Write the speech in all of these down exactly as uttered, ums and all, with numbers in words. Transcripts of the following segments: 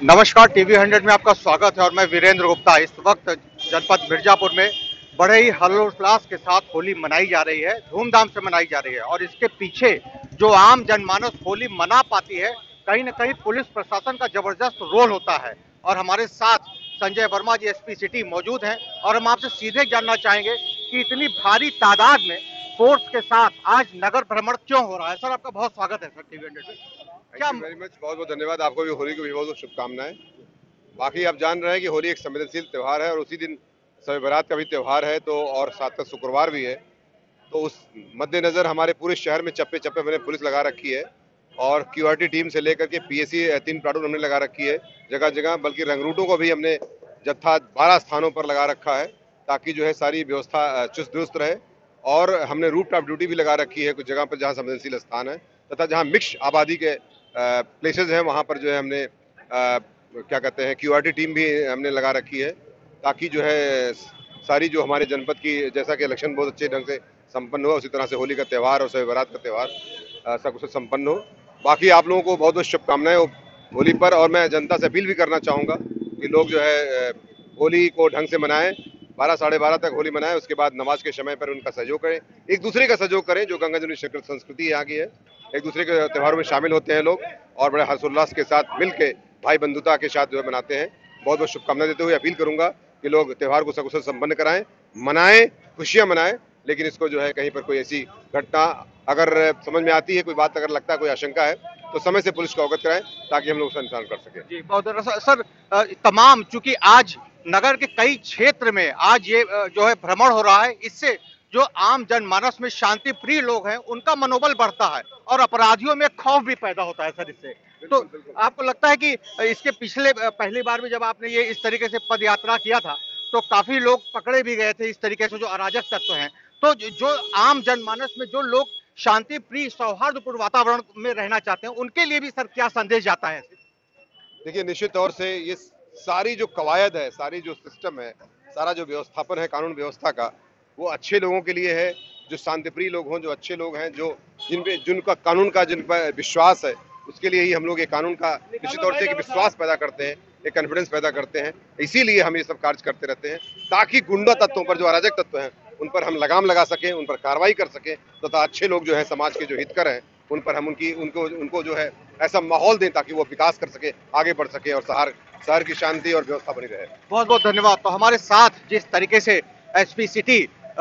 नमस्कार, TV hundred में आपका स्वागत है और मैं वीरेंद्र गुप्ता। इस वक्त जनपद मिर्जापुर में बड़े ही हर्षोल्लास के साथ होली मनाई जा रही है, धूमधाम से मनाई जा रही है और इसके पीछे जो आम जनमानस होली मना पाती है, कहीं ना कहीं पुलिस प्रशासन का जबरदस्त रोल होता है। और हमारे साथ संजय वर्मा जी एसपी सिटी मौजूद हैं और हम आपसे सीधे जानना चाहेंगे कि इतनी भारी तादाद में फोर्स के साथ आज नगर भ्रमण क्यों हो रहा है। सर, आपका बहुत स्वागत है सर टीवी हंड्रेड में। क्या वेरी मच, बहुत बहुत धन्यवाद। आपको भी होली की भी बहुत बहुत शुभकामनाएं। बाकी आप जान रहे हैं कि होली एक संवेदनशील त्यौहार है और उसी दिन शब बारात का भी त्यौहार है, तो और साथ में शुक्रवार भी है। तो उस मद्देनजर हमारे पूरे शहर में चप्पे चप्पे मैंने पुलिस लगा रखी है और क्यूआरटी टीम से लेकर के पीएसी तीन प्लाटून हमने लगा रखी है जगह जगह, बल्कि रंगरूटों को भी हमने जत्था बारह स्थानों पर लगा रखा है ताकि जो है सारी व्यवस्था चुस्त दुरुस्त रहे। और हमने रूट टॉप ड्यूटी भी लगा रखी है कुछ जगह पर जहाँ संवेदनशील स्थान है तथा जहाँ मिक्स आबादी के प्लेसेस हैं वहाँ पर जो है हमने आ, क्या कहते हैं क्यूआरटी टीम भी हमने लगा रखी है ताकि जो है सारी जो हमारे जनपद की, जैसा कि इलेक्शन बहुत अच्छे ढंग से संपन्न हुआ, उसी तरह से होली का त्यौहार और शब बारात का त्यौहार सब कुछ संपन्न हो। बाकी आप लोगों को बहुत बहुत शुभकामनाएं होली पर, और मैं जनता से अपील भी करना चाहूँगा कि लोग जो है होली को ढंग से मनाएं, बारह साढ़े बारह तक होली मनाएं, उसके बाद नमाज के समय पर उनका सहयोग करें, एक दूसरे का सहयोग करें। जो गंगा जमुनी संस्कृति यहाँ की है, एक दूसरे के त्योहारों में शामिल होते हैं लोग और बड़े हर्षोल्लास के साथ मिलके भाई बंधुता के साथ जो है मनाते हैं। बहुत बहुत शुभकामनाएं देते हुए अपील करूंगा कि लोग त्योहार को सकुशल संपन्न कराएं, मनाएं, खुशियां मनाएं, लेकिन इसको जो है कहीं पर कोई ऐसी घटना अगर समझ में आती है, कोई बात अगर लगता है, कोई आशंका है, तो समय से पुलिस को अवगत कराएं ताकि हम लोग उसका निशान कर सकें। जी बहुत सर, तमाम चूंकि आज नगर के कई क्षेत्र में आज ये जो है भ्रमण हो रहा है, इससे जो आम जनमानस में शांति प्रिय लोग हैं उनका मनोबल बढ़ता है और अपराधियों में खौफ भी पैदा होता है सर इससे। तो आपको लगता है कि इसके पिछले पहली बार भी जब आपने ये इस तरीके से पद यात्रा किया था तो काफी लोग पकड़े भी गए थे इस तरीके से जो अराजक तत्व हैं, तो जो आम जनमानस में जो लोग शांति प्रिय सौहार्दपूर्ण वातावरण में रहना चाहते हैं उनके लिए भी सर क्या संदेश जाता है? देखिए, निश्चित तौर से ये सारी जो कवायद है, सारी जो सिस्टम है, सारा जो व्यवस्थापन है कानून व्यवस्था का, वो अच्छे लोगों के लिए है, जो शांतिप्रिय लोग हों, जो अच्छे लोग हैं, जो जिन पे जिनका कानून का जिन पर विश्वास है, उसके लिए ही हम लोग ये कानून का निश्चित तौर से एक विश्वास पैदा करते हैं, एक कॉन्फिडेंस पैदा करते हैं। इसीलिए हम ये सब कार्य करते रहते हैं ताकि गुंडा तत्वों पर, जो अराजक तत्व हैं, उन पर हम लगाम लगा सकें, उन पर कार्रवाई कर सकें तथा तो अच्छे लोग जो है समाज के जो हितकर हैं उन पर हम उनकी उनको उनको जो है ऐसा माहौल दें ताकि वो विकास कर सके, आगे बढ़ सके और शहर शहर की शांति और व्यवस्था बनी रहे। बहुत बहुत धन्यवाद। तो हमारे साथ जिस तरीके से एसपी सिटी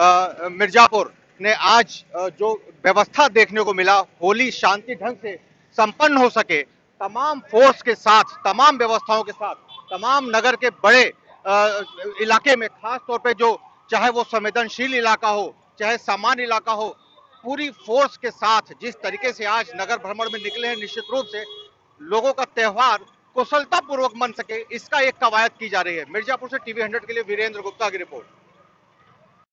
मिर्जापुर ने आज जो व्यवस्था देखने को मिला, होली शांति ढंग से संपन्न हो सके, तमाम फोर्स के साथ, तमाम व्यवस्थाओं के साथ, तमाम नगर के बड़े इलाके में, खास तौर पे जो चाहे वो संवेदनशील इलाका हो चाहे सामान्य इलाका हो, पूरी फोर्स के साथ जिस तरीके से आज नगर भ्रमण में निकले हैं, निश्चित रूप से लोगों का त्यौहार कुशलता पूर्वक मन सके, इसका एक कवायद की जा रही है। मिर्जापुर से टीवी हंड्रेड के लिए वीरेंद्र गुप्ता की रिपोर्ट।